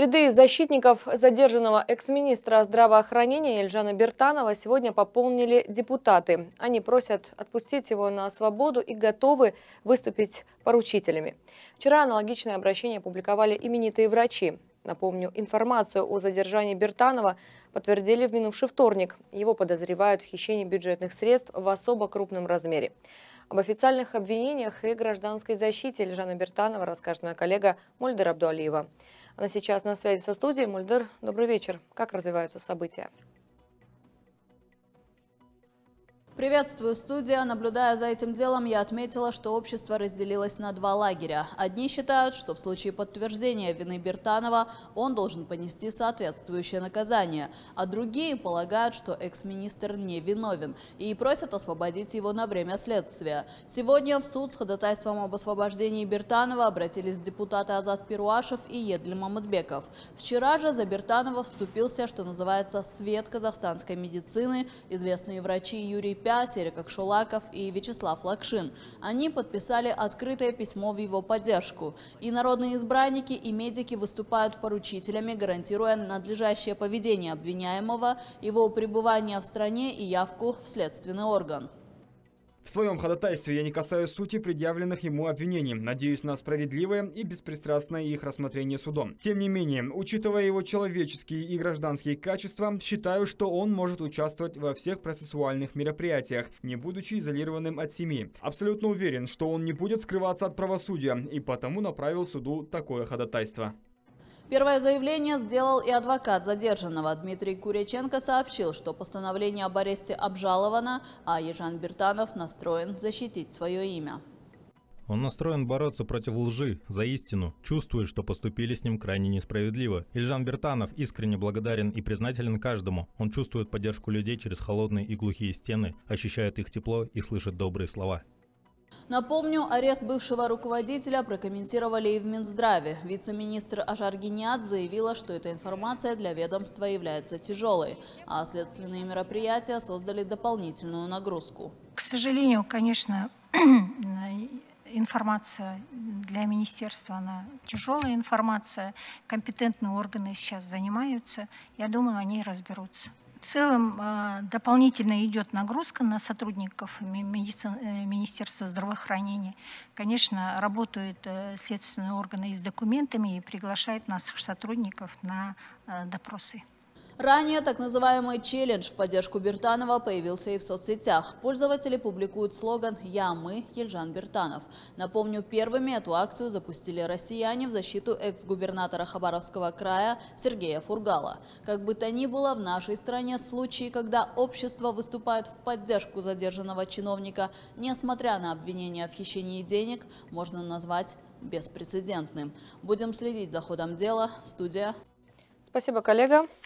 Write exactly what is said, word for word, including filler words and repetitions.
Ряды защитников задержанного экс-министра здравоохранения Эльжана Биртанова сегодня пополнили депутаты. Они просят отпустить его на свободу и готовы выступить поручителями. Вчера аналогичное обращение опубликовали именитые врачи. Напомню, информацию о задержании Биртанова подтвердили в минувший вторник. Его подозревают в хищении бюджетных средств в особо крупном размере. Об официальных обвинениях и гражданской защите Эльжана Биртанова расскажет моя коллега Мульдер Абдуалиева. Она сейчас на связи со студией. Мульдер, добрый вечер. Как развиваются события? Приветствую, студия. Наблюдая за этим делом, я отметила, что общество разделилось на два лагеря. Одни считают, что в случае подтверждения вины Биртанова он должен понести соответствующее наказание, а другие полагают, что экс-министр не виновен и просят освободить его на время следствия. Сегодня в суд с ходатайством об освобождении Биртанова обратились депутаты Азат Перуашев и Едлим Мамытбеков. Вчера же за Биртанова вступился, что называется, свет казахстанской медицины, известные врачи Юрий Пя, Серик Акшулаков и Вячеслав Лакшин. Они подписали открытое письмо в его поддержку. И народные избранники, и медики выступают поручителями, гарантируя надлежащее поведение обвиняемого, его пребывание в стране и явку в следственный орган. В своем ходатайстве я не касаюсь сути предъявленных ему обвинений. Надеюсь на справедливое и беспристрастное их рассмотрение судом. Тем не менее, учитывая его человеческие и гражданские качества, считаю, что он может участвовать во всех процессуальных мероприятиях, не будучи изолированным от семьи. Абсолютно уверен, что он не будет скрываться от правосудия, и потому направил суду такое ходатайство. Первое заявление сделал и адвокат задержанного. Дмитрий Куряченко сообщил, что постановление об аресте обжаловано, а Эльжан Биртанов настроен защитить свое имя. Он настроен бороться против лжи, за истину, чувствует, что поступили с ним крайне несправедливо. Эльжан Биртанов искренне благодарен и признателен каждому. Он чувствует поддержку людей через холодные и глухие стены, ощущает их тепло и слышит добрые слова. Напомню, арест бывшего руководителя прокомментировали и в Минздраве. Вице-министр Ажар Гениат заявила, что эта информация для ведомства является тяжелой, а следственные мероприятия создали дополнительную нагрузку. К сожалению, конечно, информация для министерства, она тяжелая информация. Компетентные органы сейчас занимаются. Я думаю, они разберутся. В целом дополнительно идет нагрузка на сотрудников Министерства здравоохранения. Конечно, работают следственные органы с документами и приглашают наших сотрудников на допросы. Ранее так называемый челлендж в поддержку Биртанова появился и в соцсетях. Пользователи публикуют слоган «Я, мы, Эльжан Биртанов». Напомню, первыми эту акцию запустили россияне в защиту экс-губернатора Хабаровского края Сергея Фургала. Как бы то ни было, в нашей стране случаи, когда общество выступает в поддержку задержанного чиновника, несмотря на обвинения в хищении денег, можно назвать беспрецедентным. Будем следить за ходом дела. Студия. Спасибо, коллега.